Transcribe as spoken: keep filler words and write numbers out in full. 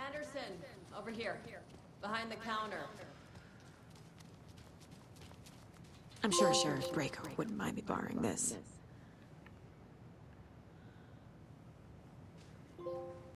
Anderson, over here. Behind the counter. I'm sure Sheriff Braco wouldn't mind me borrowing this.